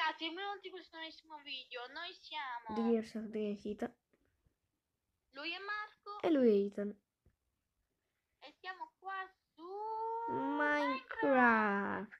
ragazzi, benvenuti in questo nuovissimo video. Noi siamo The Gears of the Hita. lui è Marco E lui è Ethan. e siamo qua su Minecraft.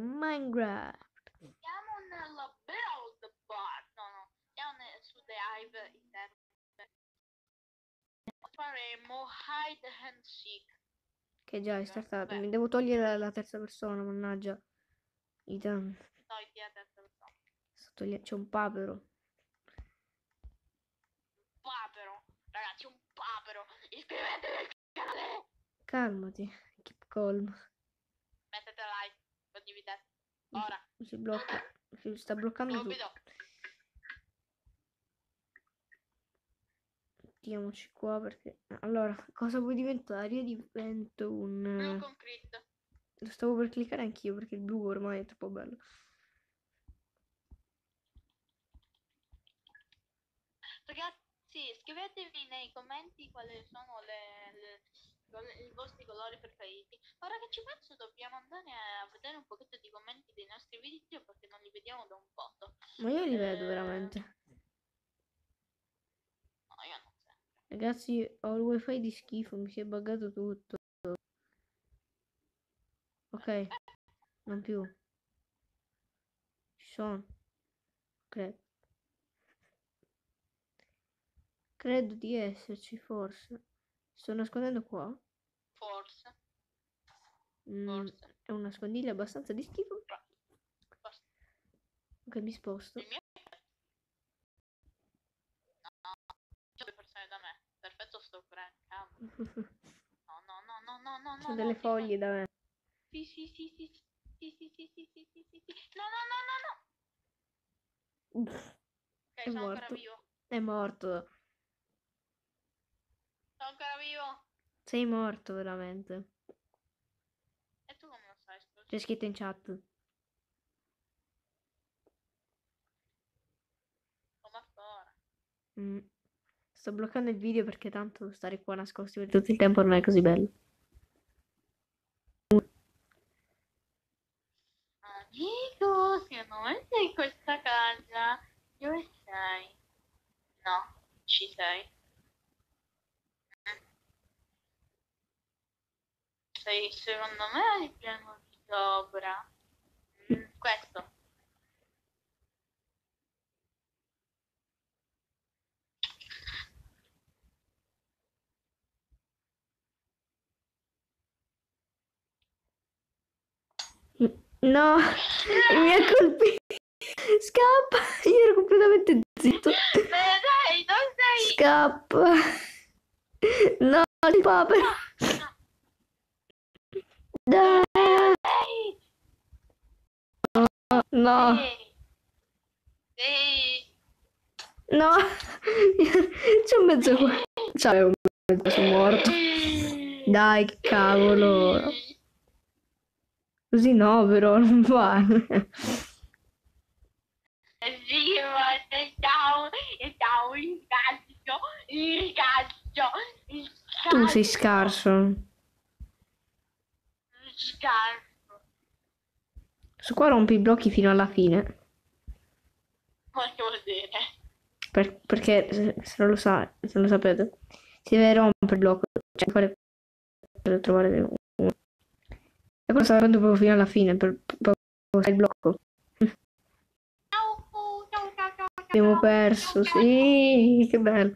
Siamo nella build bar. No, siamo su The Hive interno. Faremo hide and seek. Che già è startato. Mi devo togliere la terza persona, mannaggia. Ethan. Togli la terza persona. C'è un papero. Papero. Ragazzi, un papero. Iscrivetevi al canale. Calmati. Keep calm. Mettete like. Condividete. Ora. Si blocca. Si sta bloccando Subito. tutto. Mettiamoci qua perché... Allora, cosa vuoi diventare? Io divento un... Blu concrete. Lo stavo per cliccare anch'io perché il blu ormai è troppo bello. Ragazzi, scrivetevi nei commenti quali sono i vostri colori preferiti. Ora che ci penso dobbiamo andare a vedere un pochetto di commenti dei nostri video perché non li vediamo da un po'. Ma io li vedo veramente. No, io non so. Ragazzi, ho il wifi di schifo, mi si è buggato tutto. Ok, non più. Ci sono. Credo. Credo di esserci, forse. Sto nascondendo qua. Forse. È una nascondiglia abbastanza di schifo. Forse. Ok, mi sposto. Il mio... No, c'è due persone da me. Perfetto, sto prancando. No. Sono delle foglie da me. Sì. No. Ok, sono ancora vivo. È morto. Sono ancora vivo. Sei morto, veramente. E tu come lo sai? C'è scritto in chat. Come ancora? Sto bloccando il video perché tanto stare qua nascosti per tutto il tempo non è così bello. Amico, secondo me sei in questa casa. Dove sei? No, ci sei. Sei secondo me al piano di sopra. Questo. No, mi ha colpito. Scappa, io ero completamente zitto. Dai, non sei. Scappa. No, il papero. Dai. No. Sì. No. C'è un mezzo qua. C'è un mezzo, sono morto. Dai, che cavolo. Così no, però, non vale. Sì, ma stavo in calcio. Tu sei scarso. Scarso. Su qua rompi i blocchi fino alla fine. Cosa vuol dire? Perché se non lo sapete, si deve rompere il blocco. Cioè, fare per trovare uno. E quello sta andando proprio fino alla fine per usare il blocco. Ciao. Abbiamo perso, sì, che bello.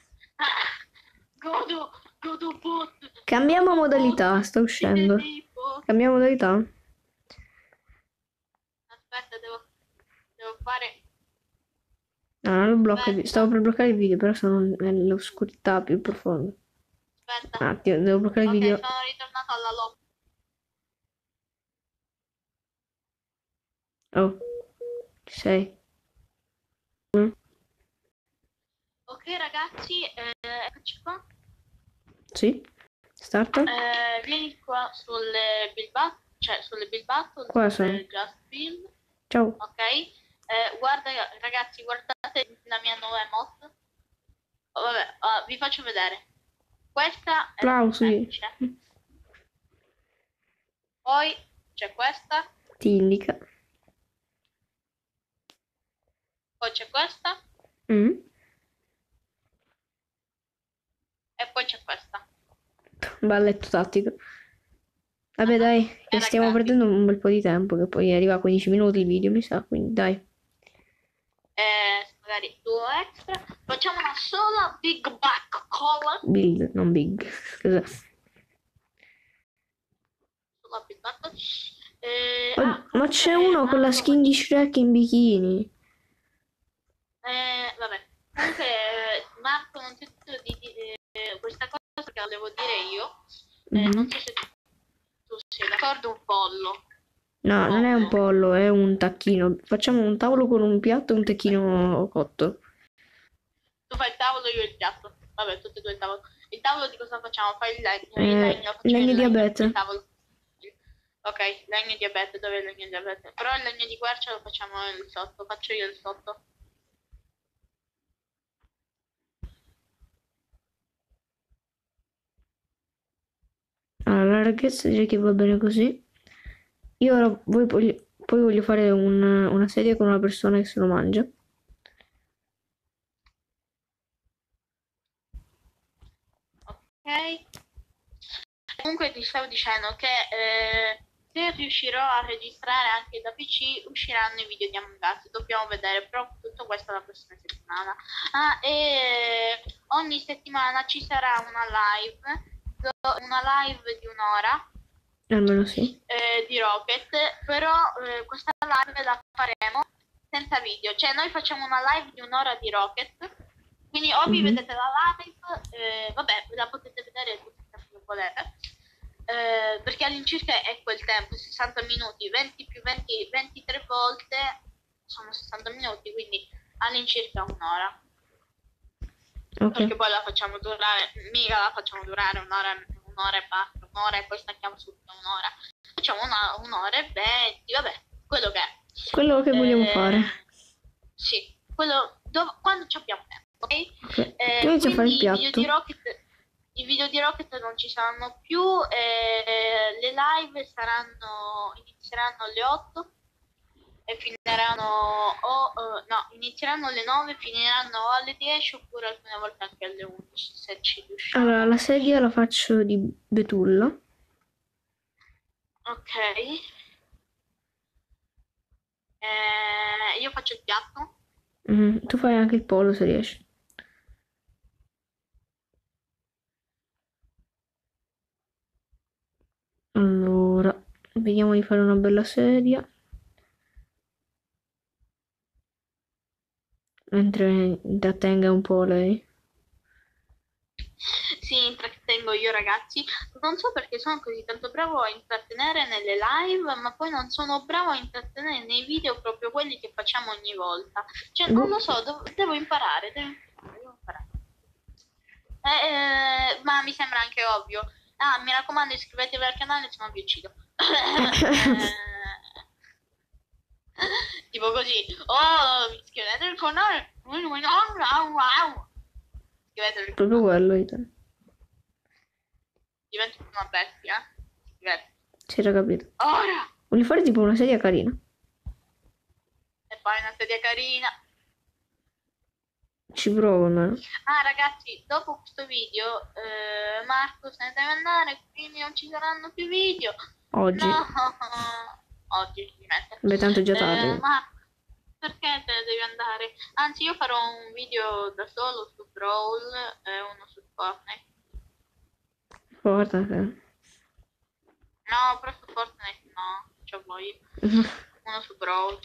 Godo bot. Cambiamo modalità, sta uscendo. Cambiamo modalità. Aspetta, devo fare. No, non lo blocco. Stavo per bloccare il video, però sono nell'oscurità più profonda. Aspetta. Un attimo, devo bloccare il video. Ok, sono ritornato alla lobby. Oh, ci sei? Ok ragazzi, eccoci qua. Sì, starta. Vieni qua sulle build battle, cioè sulle build battle, Qua sono. Just Build. Ciao. Ok, guarda ragazzi, guardate la mia nuova emote. Oh, vabbè, vi faccio vedere. Questa è Applausi. Poi c'è questa. Ti indica. poi c'è questa Mm. e poi c'è questa. Balletto tattico. Vabbè, dai, che Era stiamo gratis. perdendo un bel po' di tempo, che poi arriva a 15 minuti il video, mi sa, quindi dai. Magari duo extra. Facciamo una sola Big Back Cola. Build, non big. Scusa. Sola Big Back. Ma c'è Comunque uno con la Marco skin di Shrek in bikini. vabbè. Comunque Marco non ti ho detto questa cosa che la devo dire io. Mhm. Non so se tu sei d'accordo, un pollo. No, non è un pollo, è un tacchino. Facciamo un tavolo con un piatto e un tacchino cotto. Tu fai il tavolo, io il piatto. Vabbè, tutti e due il tavolo. Il tavolo di cosa facciamo? Fai il legno, facciamo Legno il di legno, abete. il tavolo. Ok, legno di abete, dove è il legno di abete? Però il legno di quercia lo facciamo il sotto, faccio io il sotto. Allora, la larghezza direi che va bene così. Io ora poi voglio fare una sedia con una persona che se lo mangia. Ok. Comunque ti stavo dicendo che se riuscirò a registrare anche da PC usciranno i video di Among Us, dobbiamo vedere, però tutto questo la prossima settimana. Ogni settimana ci sarà una live di un'ora Almeno sì. di Rocket, però questa live la faremo senza video, cioè noi facciamo una live di un'ora di Rocket, quindi o vi vedete la live, vabbè, la potete vedere tutti il tempo che volete, perché all'incirca è quel tempo, 60 minuti, 20 più 20, 23 volte sono 60 minuti, quindi all'incirca un'ora. Ok. Perché poi la facciamo durare, mica la facciamo durare un'ora e basta, un'ora e poi stacchiamo subito un'ora. Facciamo un'ora e 20, vabbè, quello che è. Quello che vogliamo fare. Sì, quello quando ci abbiamo tempo, ok? Ok. Tu inizi a fare il Quindi piatto. i video di Rocket non ci saranno più, le live inizieranno alle 8 e finiranno no, inizieranno alle 9 e finiranno o alle 10 oppure alcune volte anche alle 11 se ci riusciamo. Allora, la sedia la faccio di betulla. Ok. Io faccio il piatto. Tu fai anche il pollo se riesci. Allora, vediamo di fare una bella sedia. Mentre intrattenga un po' lei. Sì, intrattengo io ragazzi. Non so perché sono così tanto bravo a intrattenere nelle live, ma poi non sono bravo a intrattenere nei video proprio quelli che facciamo ogni volta. Cioè, non lo so, devo imparare, devo imparare. Ma mi sembra anche ovvio. Ah, mi raccomando, iscrivetevi al canale, se no vi uccido. Tipo così. Oh, iscrivetevi al canale. Iscrivetevi al Proprio canale. quello, Ethan. Divento una bestia. Iscrivetevi. Si era capito. Ora! Voglio fare tipo una sedia carina. E poi una sedia carina. Ci provo almeno. Ah ragazzi, dopo questo video Marco se ne deve andare, quindi non ci saranno più video. Oggi. No, oggi finalmente. Beh, tanto è già tardi. Marco, perché te ne devi andare? Anzi, io farò un video da solo su Brawl e uno su Fortnite. Guarda che... No, però su Fortnite no, c'ho voglia. Uno su Brawl.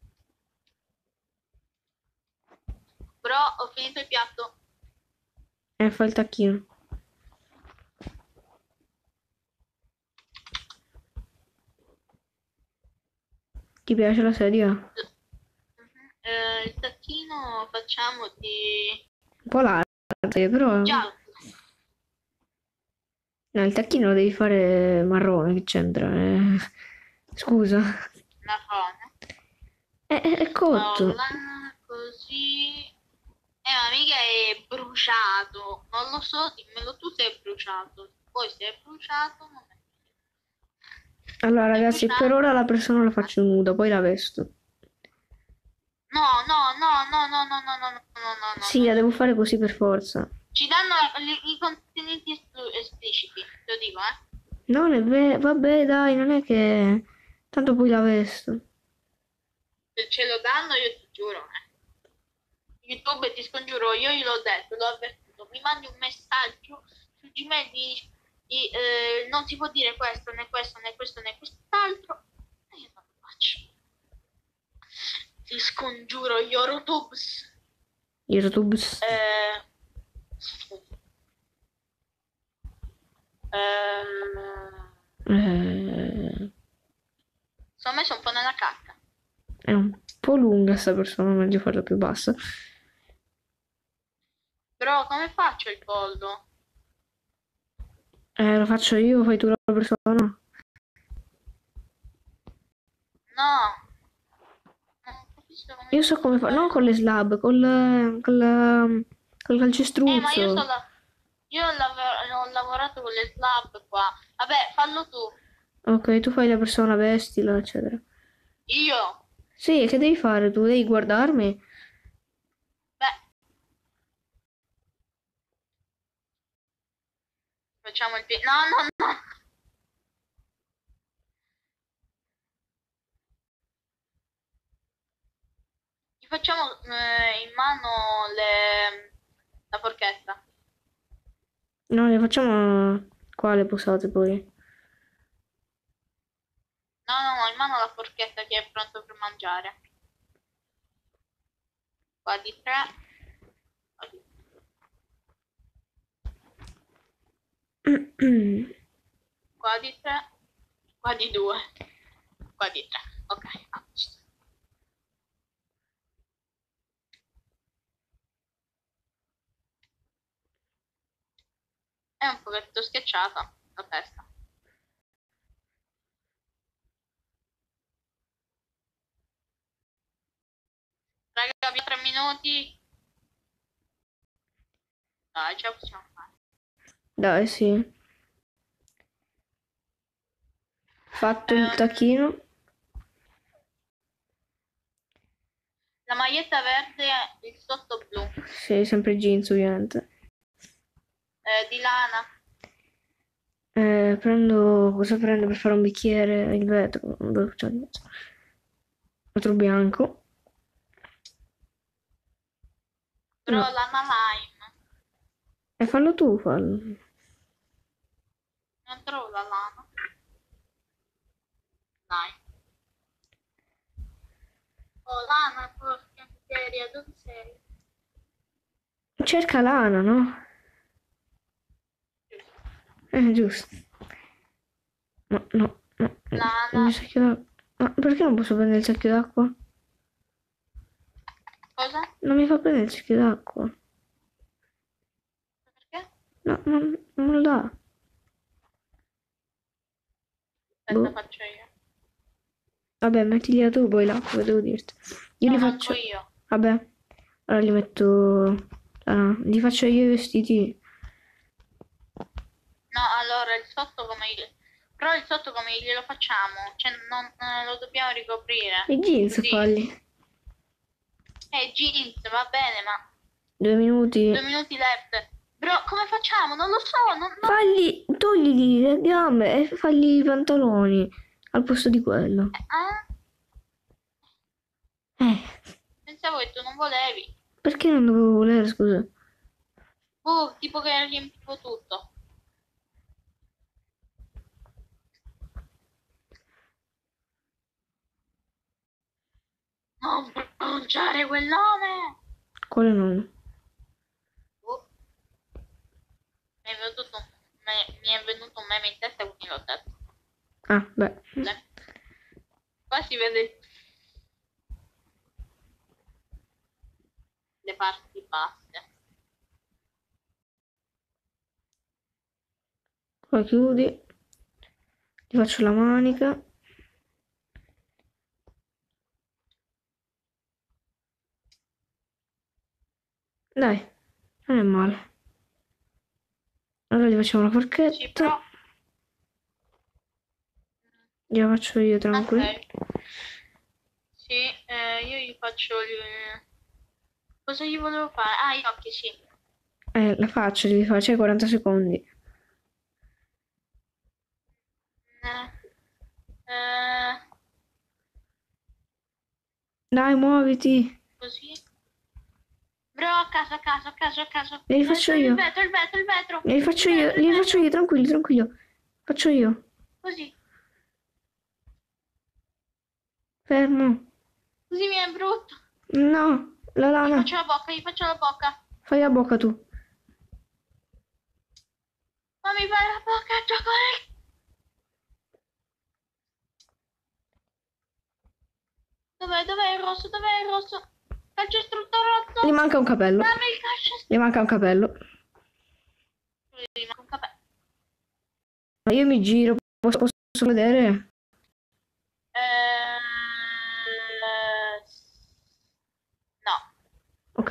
Però ho finito il piatto. Fa il tacchino. Ti piace la sedia? Un Il tacchino facciamo di po' larga, però... giallo. No, il tacchino lo devi fare marrone, che c'entra? Scusa. Marrone. È cotto. Là, così. Ma mica è bruciato. Non lo so, dimmelo tu se è bruciato. Poi se è bruciato non è. Allora, ragazzi, per ora la persona la faccio nuda, poi la vesto. No, Sì, la devo fare così per forza. Ci danno i contenuti espliciti, te lo dico, Non è vero, vabbè, dai, non è che tanto poi la vesto. Se ce lo danno io ti giuro, YouTube ti scongiuro, io gliel'ho detto, l'ho avvertito, mi mandi un messaggio su Gmail non si può dire questo, né questo, né questo, né quest'altro, e io non lo faccio. Ti scongiuro, Yorotubes. YouTube. Sono messo un po' nella cacca. È un po' lunga sta persona, meglio farla più bassa. Però come faccio il pollo? Lo faccio io, fai tu la persona. No, non capisco come Io so come fare, non con le slab, col ma io calcestruzzo. io ho lavorato con le slab qua. Vabbè, fallo tu. Ok, tu fai la persona, vestila, eccetera. Io. Sì, che devi fare tu? Devi guardarmi. Beh, facciamo il no, no, no. Gli facciamo in mano la forchetta. No, le facciamo qua le posate poi. No, no, no, in mano la forchetta che è pronto per mangiare. Qua di 3. Qua di 3. Qua di 2. Qua di 3. Ok, a posto. È un pochetto schiacciata la testa. Raga, abbiamo 3 minuti. Dai, ce la possiamo fare. Dai, sì. Fatto il tacchino. La maglietta verde e il sotto blu. Sì, sempre jeans, ovviamente. Di lana. Cosa prendo per fare un bicchiere? Il vetro. Dove c'è il vetro? Vetro bianco. Però No. lana lime. E fallo tu, fallo. Non trovo la lana. Dai. Oh, lana, porca miseria, dove sei? Cerca lana, no? Giusto. No, no, no. Il mio Lana. secchio d'acqua. Ma perché non posso prendere il secchio d'acqua? Cosa? Non mi fa prendere il secchio d'acqua. Perché? No, non me lo dà. Aspetta, Boh. faccio io. Vabbè, mettigli tu poi l'acqua, devo dirti. Io No, li manco faccio. io. Vabbè, allora li metto. Li faccio io i vestiti. No, allora il sotto come però il sotto come glielo facciamo? Cioè non lo dobbiamo ricoprire. I jeans Così. falli. Jeans, va bene, ma 2 minuti. 2 minuti left. Però come facciamo? Non lo so, non... Fagli, togli le gambe e fagli i pantaloni al posto di quello. Eh, Pensavo che tu non volevi. perché non dovevo volere, scusa? Tipo che riempivo tutto. Non pronunciare quel nome! Quale nome? Mi è venuto un meme in testa, quindi l'ho detto. Ah, beh. Qua si vede le parti basse. Poi chiudi. Ti faccio la manica. Dai, non è male. Allora gli facciamo la Sì, forchetta. però... Gliela faccio io tranquillo. Ok. Sì, io gli faccio il... Cosa gli volevo fare? Ah, gli occhi, sì. La faccia devi fare, c'è 40 secondi. Eh, eh, Dai, muoviti. così. Bro, a caso, a caso, a caso, a caso. Li faccio io. Il vetro, il vetro, il vetro. Li faccio Il io, vetro, il li faccio vetro. io, tranquillo, tranquillo. Faccio io. Così. Fermo. Così mi è brutto. No, la Gli lana. faccio la bocca, gli faccio la bocca. Fai la bocca tu. Fammi fare la bocca, Chocolate. Dov'è il rosso? Dov'è il rosso? Calcestruzzo Gli rosso. manca un capello. Dammi il calcestruzzo. Gli manca un capello. Un capello. Ma io mi giro, posso vedere? Eh, no. Ok.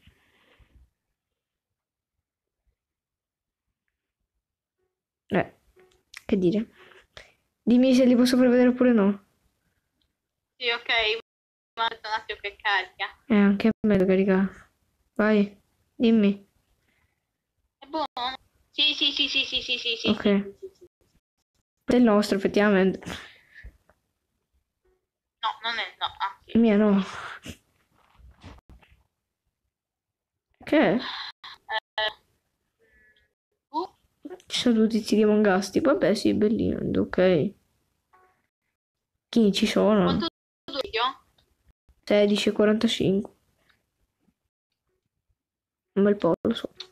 Che dire? Dimmi se li posso far vedere oppure no. Sì, ok. Ma un attimo che carica. Anche a me lo carica. Vai, dimmi. È buono? Sì, sì, sì, sì, sì, sì, sì, sì. Ok. Sì, sì, sì. È il nostro, effettivamente. No, non è no. Ah, sì. Il mio no. Che è? Uh, Ci sono tutti questi Demon Vabbè, sì, bellino. Ok. Chi ci sono? quanto dura il video? 16:45. Un bel po', lo so.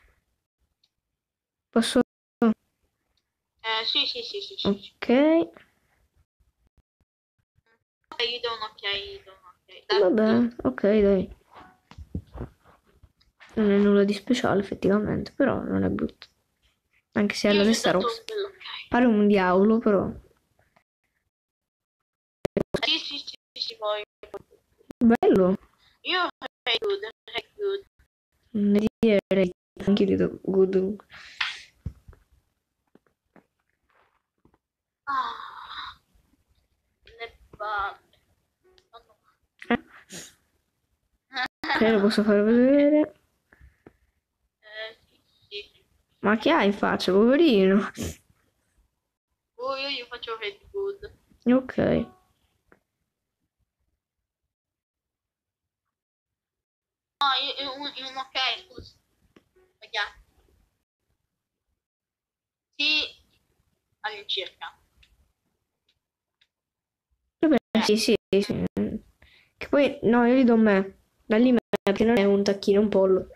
Posso... Sì, sì, sì, sì, sì. Ok. Gli do un'occhiata, gli do un'occhiata. Vabbè, ok, dai. Non è nulla di speciale, effettivamente, però non è brutto. Anche se è Io la gli ho testa dato rossa. un bell'occhiata. Pare un diavolo, però. Sì, sì, sì, sì, sì, poi. Bello. Io very good, very good. Non direi anche io do good. Ah, le palle. Ok, lo posso far vedere. Sì, sì, sì. Ma che hai in faccia, poverino? Io gli faccio very good. Ok. No, un ok, scusa. Sbagliato. Sì, all'incirca. Vabbè, sì, sì, sì. Che poi, no, io gli do me. Dagli me, che non è un tacchino, un pollo.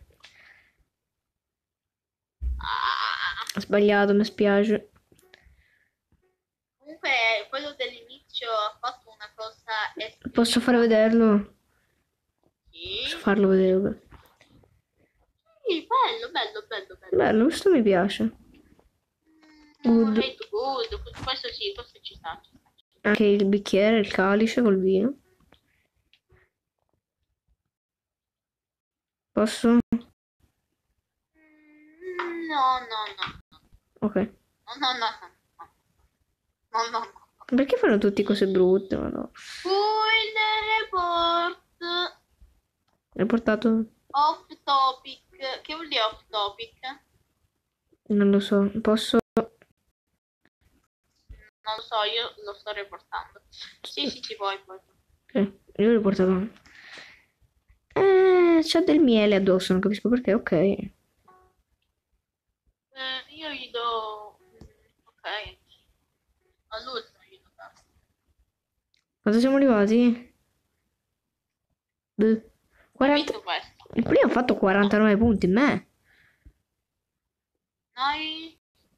Ah, Ho sbagliato, mi spiace. comunque, quello dell'inizio ha fatto una cosa Posso far esplosiva. vederlo? Posso Sì. farlo vedere? Vabbè. Sì, bello, bello, bello, bello. Bello, questo mi piace. Good. Questo sì, questo ci sta. Anche il bicchiere, il calice col vino. Posso? No, no, no. Ok. No, no, no, no. No, no, no. Perché fanno tutte cose brutte? Ma no. Full report. Hai portato? Off topic. Che vuol dire off topic? Non lo so. Posso? Non lo so, io lo sto riportando. Sì, sì, ci puoi poi. Io l'ho portato. C'è del miele addosso, non capisco perché. Ok. Io gli do... Ok. All'ultimo gli do tanto. Quando siamo arrivati? Boh. Hai 40. vinto questo. Il primo ha fatto 49 punti, me. Noi...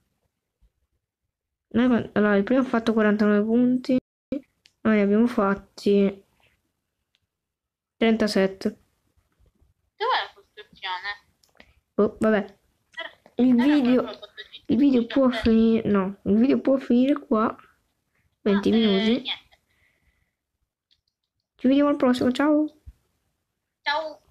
Allora, il primo ha fatto 49 punti. Noi ne abbiamo fatti 37. Dov'è la costruzione? Oh, vabbè. Era Il quello video, che ho fatto il video 17. può finire. No, il video può finire qua. 20 minuti. Niente. Ci vediamo al prossimo, ciao. Ciao.